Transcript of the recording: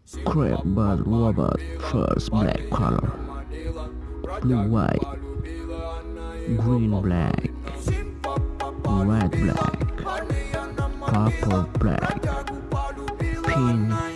Crab but robot first black color, blue white, green black, red black, purple black, pink